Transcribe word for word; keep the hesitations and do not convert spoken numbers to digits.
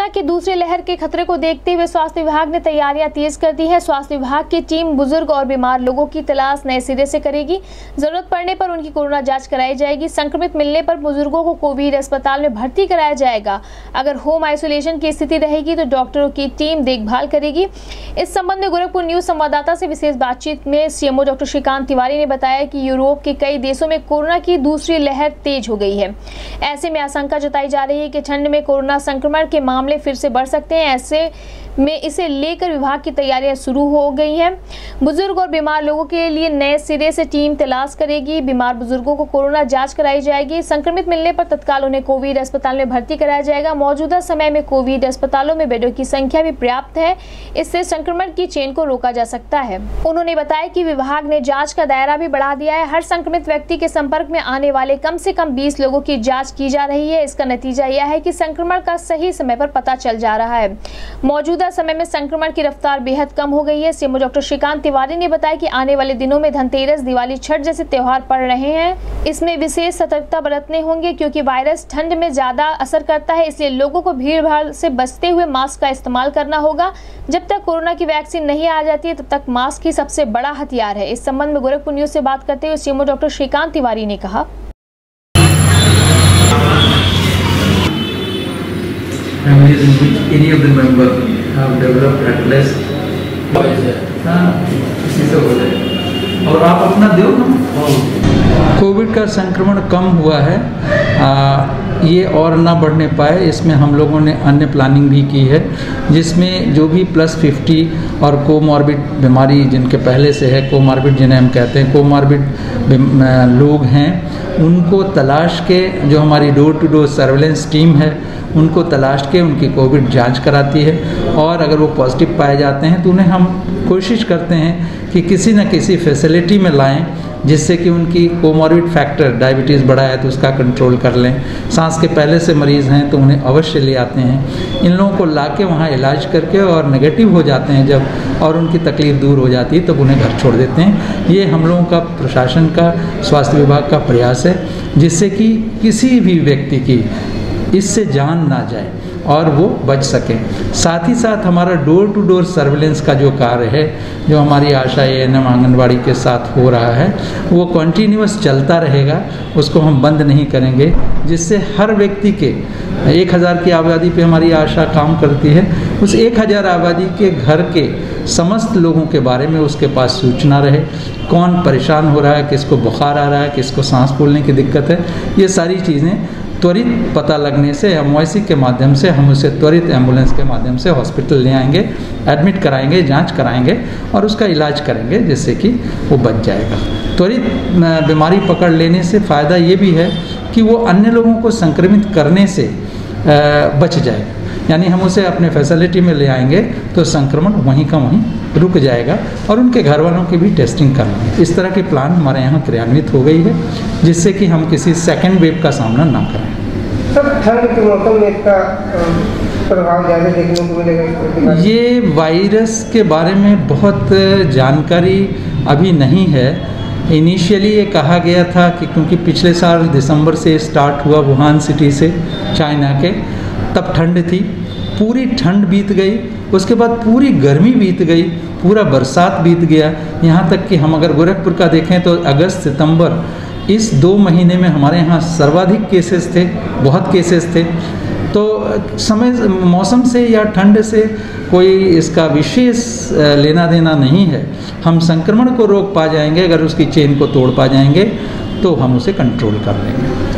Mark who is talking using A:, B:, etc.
A: की दूसरी लहर के खतरे को देखते हुए स्वास्थ्य विभाग ने तैयारियां तेज कर दी है। स्वास्थ्य विभाग की टीम बुजुर्ग और बीमार लोगों की तलाश नए सिरे से करेगी। जरूरत पड़ने पर उनकी कोरोना जांच कराई जाएगी। संक्रमित मिलने पर बुजुर्गों को कोविड अस्पताल में भर्ती कराया जाएगा। अगर होम आइसोलेशन की स्थिति रहेगी तो डॉक्टरों की टीम देखभाल करेगी। इस संबंध में गोरखपुर न्यूज संवाददाता से विशेष बातचीत में सीएमओ डॉक्टर श्रीकांत तिवारी ने बताया कि यूरोप के कई देशों में कोरोना की दूसरी लहर तेज हो गई है। ऐसे में आशंका जताई जा रही है कि ठंड में कोरोना संक्रमण के मामले फिर से बढ़ सकते हैं। ऐसे में इसे लेकर विभाग की तैयारियां शुरू हो गई हैं। बुजुर्ग और बीमार लोगों के लिए नए सिरे से टीम तलाश करेगी। बीमार बुजुर्गों को कोरोना जांच कराई जाएगी। संक्रमित मिलने पर तत्काल उन्हें कोविड अस्पताल में भर्ती कराया जाएगा। मौजूदा समय में कोविड अस्पतालों में बेडों की संख्या भी पर्याप्त है। इससे संक्रमण की चेन को रोका जा सकता है। उन्होंने बताया कि विभाग ने जाँच का दायरा भी बढ़ा दिया है। हर संक्रमित व्यक्ति के संपर्क में आने वाले कम से कम बीस लोगों की जाँच की जा रही है। इसका नतीजा यह है कि संक्रमण का सही समय पर पता चल जा रहा है। मौजूदा समय में संक्रमण की रफ्तार बेहद कम हो गई है। सीएमओ डॉक्टर श्रीकांत तिवारी ने बताया कि आने वाले दिनों में धनतेरस, दिवाली, छठ जैसे त्योहार पड़ रहे हैं। इसमें विशेष सतर्कता बरतने होंगे क्योंकि वायरस ठंड में ज्यादा असर करता है। इसलिए लोगों को भीड़ भाड़ से बचते हुए मास्क का इस्तेमाल करना होगा। जब तक कोरोना की वैक्सीन नहीं आ जाती है तब तक मास्क ही सबसे बड़ा हथियार है। इस संबंध में गोरखपुर न्यूज से बात करते हुए सीएमओ डॉक्टर श्रीकांत तिवारी ने कहा,
B: families in which any of the member have developed at least हाँ इसी से हो जाए। और आप अपना दो ना। कोविड का संक्रमण कम हुआ है, आ, ये और ना बढ़ने पाए इसमें हम लोगों ने अन्य प्लानिंग भी की है, जिसमें जो भी प्लस फिफ्टी और कोमॉर्बिड बीमारी जिनके पहले से है, कोमॉर्बिड जिन्हें हम कहते हैं, कोमॉर्बिड लोग हैं, उनको तलाश के जो हमारी door to door surveillance team है उनको तलाश के उनकी कोविड जांच कराती है। और अगर वो पॉजिटिव पाए जाते हैं तो उन्हें हम कोशिश करते हैं कि किसी न किसी फैसिलिटी में लाएं जिससे कि उनकी कोमॉर्बिड फैक्टर, डायबिटीज़ बढ़ा है तो उसका कंट्रोल कर लें। सांस के पहले से मरीज़ हैं तो उन्हें अवश्य ले आते हैं। इन लोगों को ला के वहाँ इलाज करके और नेगेटिव हो जाते हैं जब और उनकी तकलीफ़ दूर हो जाती है तब तो उन्हें घर छोड़ देते हैं। ये हम लोगों का, प्रशासन का, स्वास्थ्य विभाग का प्रयास है जिससे कि किसी भी व्यक्ति की इससे जान ना जाए और वो बच सकें। साथ ही साथ हमारा डोर टू डोर सर्विलेंस का जो कार्य है, जो हमारी ASHA A N M anganwadi के साथ हो रहा है, वो कंटिन्यूअस चलता रहेगा, उसको हम बंद नहीं करेंगे, जिससे हर व्यक्ति के एक हज़ार की आबादी पे हमारी आशा काम करती है। उस एक हज़ार आबादी के घर के समस्त लोगों के बारे में उसके पास सूचना रहे, कौन परेशान हो रहा है, किसको बुखार आ रहा है, किसको सांस फूलने की दिक्कत है, ये सारी चीज़ें त्वरित पता लगने से एमवाईसी के माध्यम से हम उसे त्वरित एम्बुलेंस के माध्यम से हॉस्पिटल ले आएंगे, एडमिट कराएंगे, जांच कराएंगे और उसका इलाज करेंगे जिससे कि वो बच जाएगा। त्वरित बीमारी पकड़ लेने से फ़ायदा ये भी है कि वो अन्य लोगों को संक्रमित करने से बच जाएगा, यानी हम उसे अपने फैसिलिटी में ले आएंगे तो संक्रमण वहीं का वहीं रुक जाएगा और उनके घर वालों की भी टेस्टिंग करनी। इस तरह की प्लान हमारे यहाँ क्रियान्वित हो गई है जिससे कि हम किसी सेकेंड वेव का सामना ना करें।
C: सर, ठंड के मौसम में इसका प्रभाव ज़्यादा देखने को मिलेगा?
B: ये वायरस के बारे में बहुत जानकारी अभी नहीं है। इनिशियली ये कहा गया था कि क्योंकि पिछले साल दिसंबर से स्टार्ट हुआ वुहान सिटी से, चाइना के, तब ठंड थी, पूरी ठंड बीत गई, उसके बाद पूरी गर्मी बीत गई, पूरा बरसात बीत गया, यहाँ तक कि हम अगर गोरखपुर का देखें तो अगस्त सितंबर इस दो महीने में हमारे यहाँ सर्वाधिक केसेस थे, बहुत केसेस थे। तो समय मौसम से या ठंड से कोई इसका विशेष लेना देना नहीं है। हम संक्रमण को रोक पा जाएंगे, अगर उसकी चेन को तोड़ पा जाएंगे तो हम उसे कंट्रोल कर लेंगे।